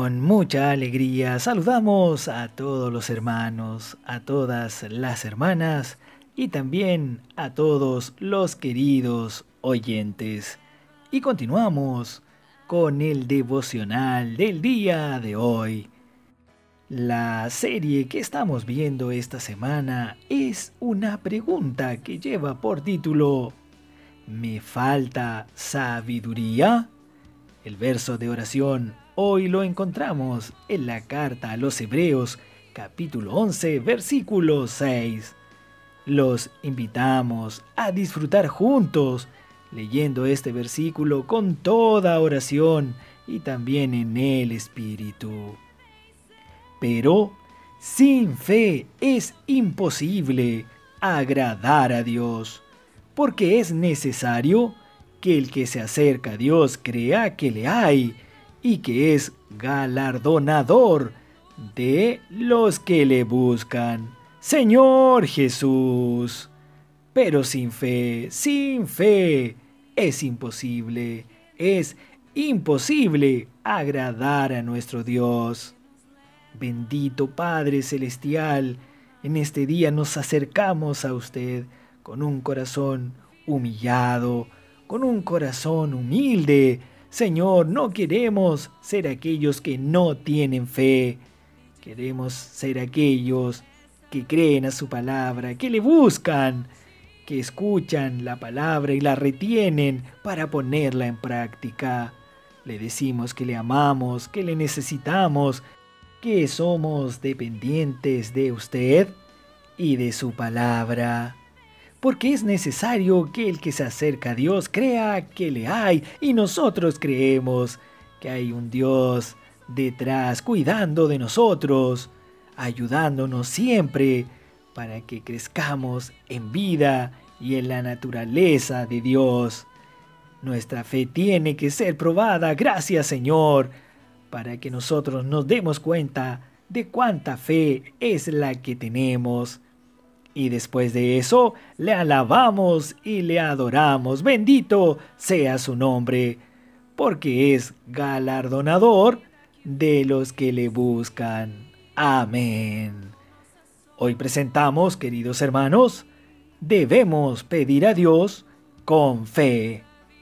Con mucha alegría saludamos a todos los hermanos, a todas las hermanas y también a todos los queridos oyentes. Y continuamos con el devocional del día de hoy. La serie que estamos viendo esta semana es una pregunta que lleva por título ¿Me falta sabiduría? El verso de oración hoy lo encontramos en la carta a los Hebreos, capítulo 11, versículo 6. Los invitamos a disfrutar juntos leyendo este versículo con toda oración y también en el Espíritu. Pero sin fe es imposible agradar a Dios, porque es necesario que el que se acerca a Dios crea que le hay y que es galardonador de los que le buscan. Señor Jesús. Pero sin fe es imposible agradar a nuestro Dios. Bendito Padre Celestial, en este día nos acercamos a usted con un corazón humillado, con un corazón humilde. Señor, no queremos ser aquellos que no tienen fe. Queremos ser aquellos que creen a su palabra, que le buscan, que escuchan la palabra y la retienen para ponerla en práctica. Le decimos que le amamos, que le necesitamos, que somos dependientes de usted y de su palabra. Porque es necesario que el que se acerca a Dios crea que le hay y nosotros creemos que hay un Dios detrás cuidando de nosotros, ayudándonos siempre para que crezcamos en vida y en la naturaleza de Dios. Nuestra fe tiene que ser probada, gracias Señor, para que nosotros nos demos cuenta de cuánta fe es la que tenemos. Y después de eso, le alabamos y le adoramos. Bendito sea su nombre, porque es galardonador de los que le buscan. Amén. Hoy presentamos, queridos hermanos, debemos pedir a Dios con fe.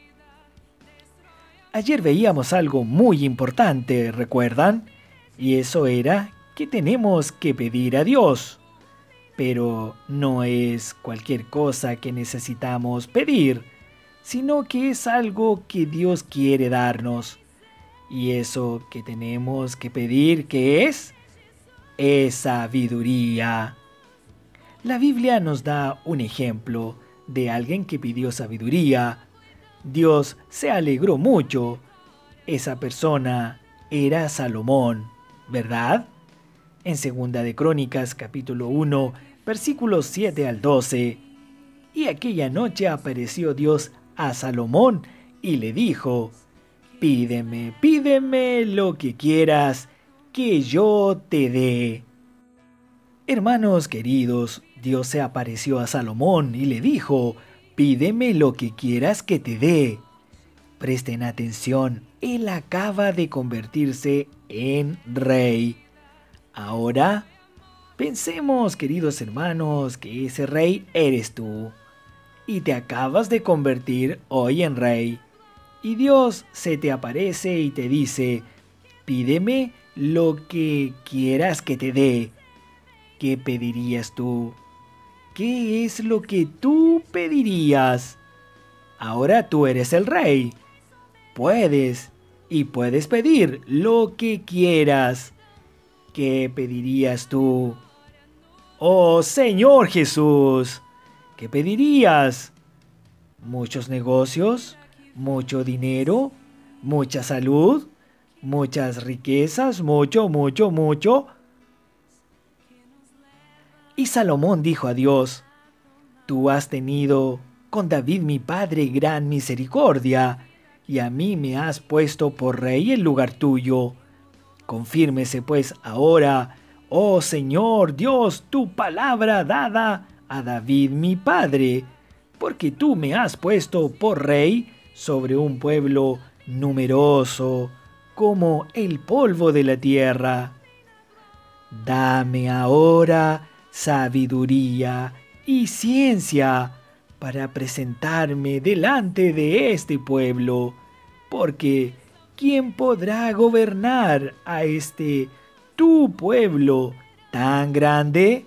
Ayer veíamos algo muy importante, ¿recuerdan? Y eso era que tenemos que pedir a Dios. Pero no es cualquier cosa que necesitamos pedir, sino que es algo que Dios quiere darnos. Y eso que tenemos que pedir, ¿qué es? Es sabiduría. La Biblia nos da un ejemplo de alguien que pidió sabiduría. Dios se alegró mucho. Esa persona era Salomón, ¿verdad? En Segunda de Crónicas, capítulo 1, versículos 7 al 12. Y aquella noche apareció Dios a Salomón y le dijo: pídeme lo que quieras, que yo te dé. Hermanos queridos, Dios se apareció a Salomón y le dijo: pídeme lo que quieras que te dé. Presten atención, él acaba de convertirse en rey. Ahora, pensemos, queridos hermanos, que ese rey eres tú. Y te acabas de convertir hoy en rey. Y Dios se te aparece y te dice: pídeme lo que quieras que te dé. ¿Qué pedirías tú? ¿Qué es lo que tú pedirías? Ahora tú eres el rey. Puedes pedir lo que quieras. ¿Qué pedirías tú? Oh Señor Jesús, ¿qué pedirías? ¿Muchos negocios? ¿Mucho dinero? ¿Mucha salud? ¿Muchas riquezas? ¿Mucho? Y Salomón dijo a Dios: tú has tenido con David mi padre gran misericordia, y a mí me has puesto por rey en lugar tuyo. Confírmese pues ahora, oh Señor Dios, tu palabra dada a David mi padre, porque tú me has puesto por rey sobre un pueblo numeroso, como el polvo de la tierra. Dame ahora sabiduría y ciencia para presentarme delante de este pueblo, porque ¿quién podrá gobernar a este tu pueblo tan grande?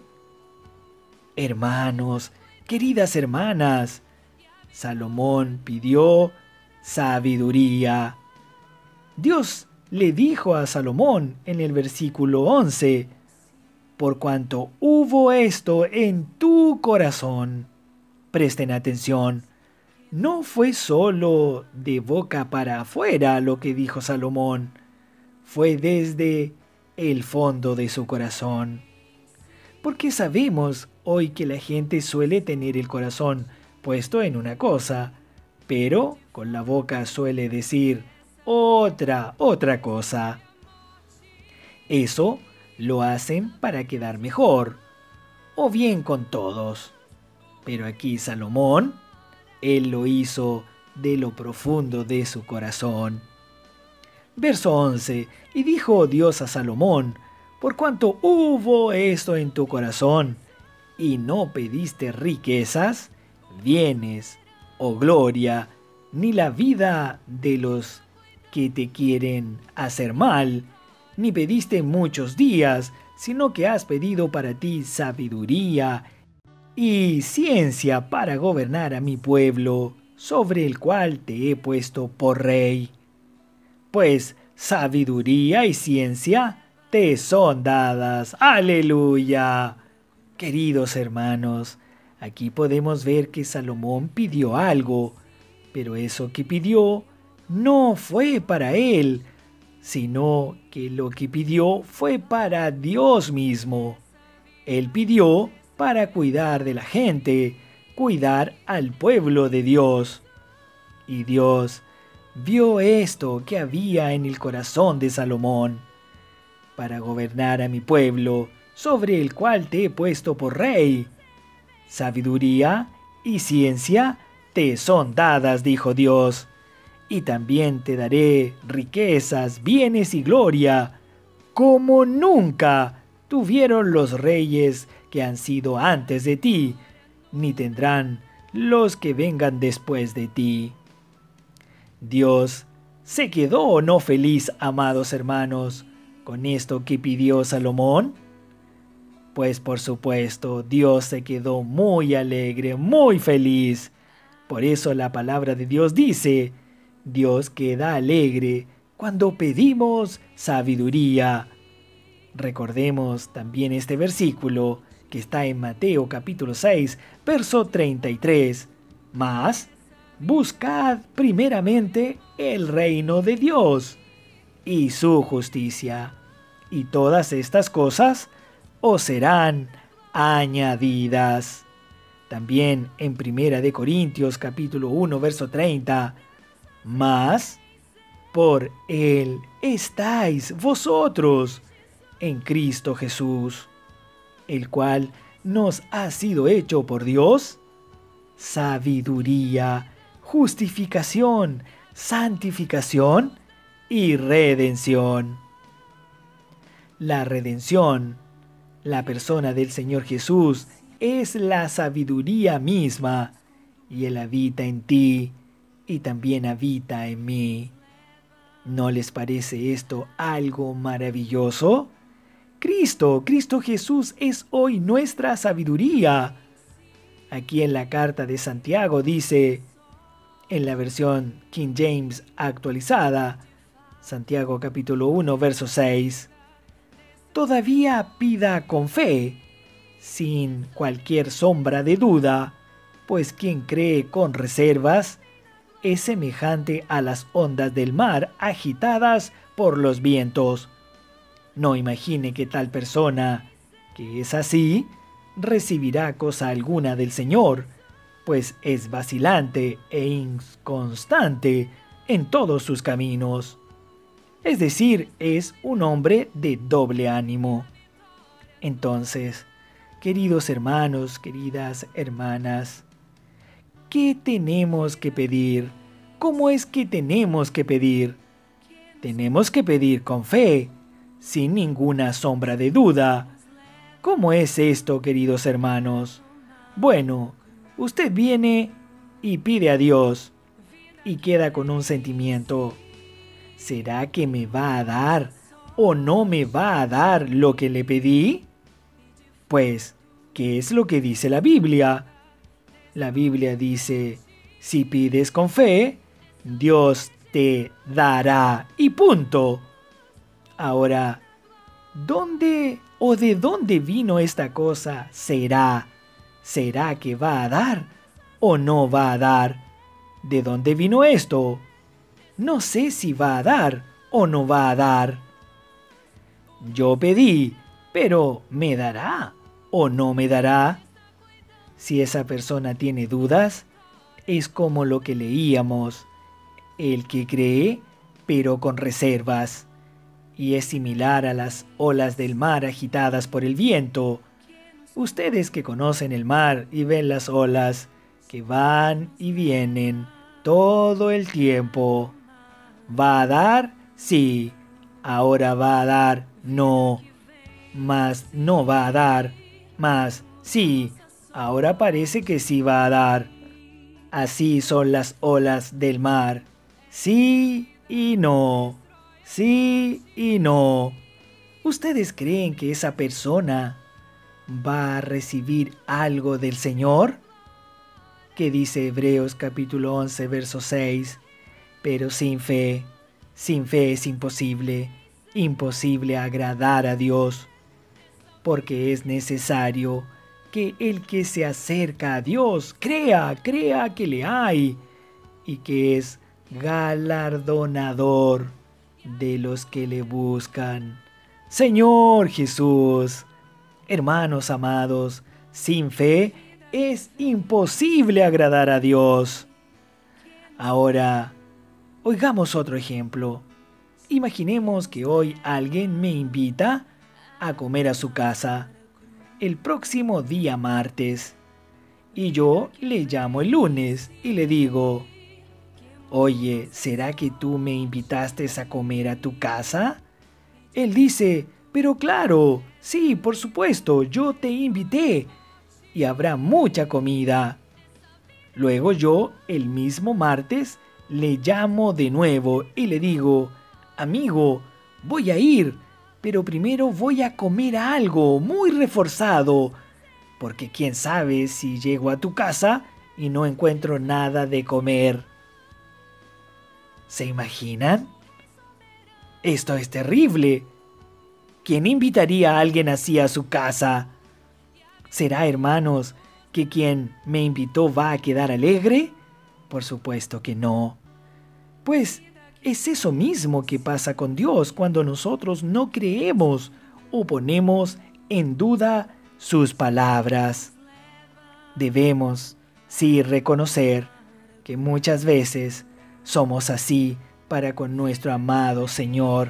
Hermanos, queridas hermanas, Salomón pidió sabiduría. Dios le dijo a Salomón en el versículo 11, por cuanto hubo esto en tu corazón. Presten atención, no fue solo de boca para afuera lo que dijo Salomón, fue desde el fondo de su corazón. Porque sabemos hoy que la gente suele tener el corazón puesto en una cosa, pero con la boca suele decir otra cosa. Eso lo hacen para quedar mejor, o bien con todos. Pero aquí Salomón, él lo hizo de lo profundo de su corazón. Verso 11. Y dijo Dios a Salomón, por cuanto hubo esto en tu corazón, y no pediste riquezas, bienes o gloria, ni la vida de los que te quieren hacer mal, ni pediste muchos días, sino que has pedido para ti sabiduría y ciencia para gobernar a mi pueblo, sobre el cual te he puesto por rey. Pues sabiduría y ciencia te son dadas. ¡Aleluya! Queridos hermanos, aquí podemos ver que Salomón pidió algo, pero eso que pidió no fue para él, sino que lo que pidió fue para Dios mismo. Él pidió para cuidar de la gente, cuidar al pueblo de Dios. Y Dios vio esto que había en el corazón de Salomón, para gobernar a mi pueblo, sobre el cual te he puesto por rey. Sabiduría y ciencia te son dadas, dijo Dios, y también te daré riquezas, bienes y gloria, como nunca tuvieron los reyes que han sido antes de ti, ni tendrán los que vengan después de ti. Dios se quedó no feliz, amados hermanos, con esto que pidió Salomón. Pues por supuesto, Dios se quedó muy alegre, muy feliz. Por eso la palabra de Dios dice, Dios queda alegre cuando pedimos sabiduría. Recordemos también este versículo que está en Mateo capítulo 6, verso 33. Mas, buscad primeramente el reino de Dios y su justicia, y todas estas cosas os serán añadidas. También en Primera de Corintios capítulo 1, verso 30. Mas, por Él estáis vosotros en Cristo Jesús, el cual nos ha sido hecho por Dios sabiduría, justificación, santificación y redención. La redención, la persona del Señor Jesús, es la sabiduría misma, y Él habita en ti y también habita en mí. ¿No les parece esto algo maravilloso? Cristo Jesús es hoy nuestra sabiduría. Aquí en la carta de Santiago dice, en la versión King James actualizada, Santiago capítulo 1, verso 6, todavía pida con fe, sin cualquier sombra de duda, pues quien cree con reservas es semejante a las ondas del mar agitadas por los vientos. No imagine que tal persona, que es así, recibirá cosa alguna del Señor, pues es vacilante e inconstante en todos sus caminos. Es decir, es un hombre de doble ánimo. Entonces, queridos hermanos, queridas hermanas, ¿qué tenemos que pedir? ¿Cómo es que tenemos que pedir? Tenemos que pedir con fe, sin ninguna sombra de duda. ¿Cómo es esto, queridos hermanos? Bueno, usted viene y pide a Dios y queda con un sentimiento. ¿Será que me va a dar o no me va a dar lo que le pedí? Pues, ¿qué es lo que dice la Biblia? La Biblia dice, si pides con fe, Dios te dará y punto. Ahora, ¿dónde o de dónde vino esta cosa? ¿Será que va a dar o no va a dar? ¿De dónde vino esto? No sé si va a dar o no va a dar. Yo pedí, pero ¿me dará o no me dará? Si esa persona tiene dudas, es como lo que leíamos, el que cree, pero con reservas, y es similar a las olas del mar agitadas por el viento. Ustedes que conocen el mar y ven las olas que van y vienen todo el tiempo. ¿Va a dar? Sí. Ahora va a dar, no. Más no va a dar, más sí. Ahora parece que sí va a dar. Así son las olas del mar. Sí y no. Sí y no. ¿Ustedes creen que esa persona va a recibir algo del Señor? ¿Qué dice Hebreos capítulo 11, verso 6? Pero sin fe es imposible agradar a Dios, porque es necesario que el que se acerca a Dios crea que le hay y que es galardonador de los que le buscan. Señor Jesús, hermanos amados, sin fe es imposible agradar a Dios. Ahora, oigamos otro ejemplo. Imaginemos que hoy alguien me invita a comer a su casa el próximo día martes y yo le llamo el lunes y le digo, oye, ¿será que tú me invitaste a comer a tu casa? Él dice, pero claro, sí, por supuesto, yo te invité y habrá mucha comida. Luego yo, el mismo martes, le llamo de nuevo y le digo, amigo, voy a ir, pero primero voy a comer algo muy reforzado, porque quién sabe si llego a tu casa y no encuentro nada de comer. ¿Se imaginan? Esto es terrible. ¿Quién invitaría a alguien así a su casa? ¿Será, hermanos, que quien me invitó va a quedar alegre? Por supuesto que no. Pues es eso mismo que pasa con Dios cuando nosotros no creemos o ponemos en duda sus palabras. Debemos, sí, reconocer que muchas veces somos así para con nuestro amado Señor.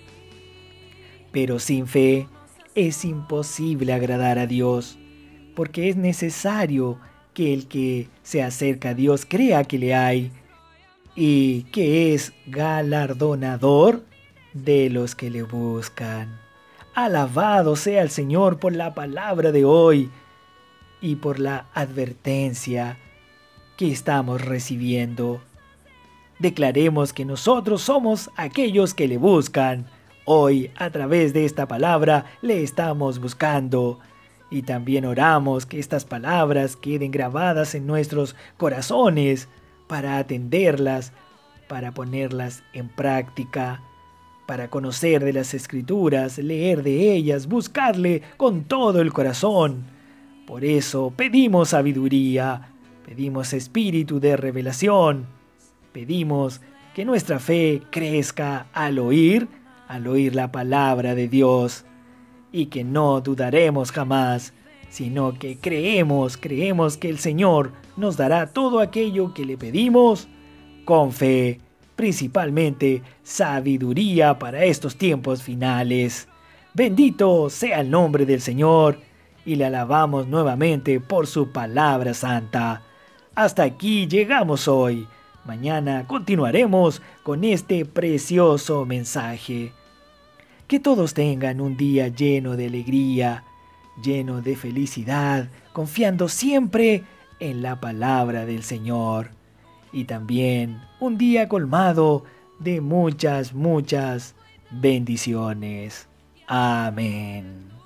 Pero sin fe es imposible agradar a Dios, porque es necesario que el que se acerca a Dios crea que le hay y que es galardonador de los que le buscan. Alabado sea el Señor por la palabra de hoy y por la advertencia que estamos recibiendo. Declaremos que nosotros somos aquellos que le buscan. Hoy, a través de esta palabra, le estamos buscando. Y también oramos que estas palabras queden grabadas en nuestros corazones para atenderlas, para ponerlas en práctica, para conocer de las Escrituras, leer de ellas, buscarle con todo el corazón. Por eso pedimos sabiduría, pedimos espíritu de revelación, pedimos que nuestra fe crezca al oír la palabra de Dios, y que no dudaremos jamás, sino que creemos que el Señor nos dará todo aquello que le pedimos con fe, principalmente sabiduría para estos tiempos finales. Bendito sea el nombre del Señor y le alabamos nuevamente por su palabra santa. Hasta aquí llegamos hoy. Mañana continuaremos con este precioso mensaje. Que todos tengan un día lleno de alegría, lleno de felicidad, confiando siempre en la palabra del Señor. Y también un día colmado de muchas bendiciones. Amén.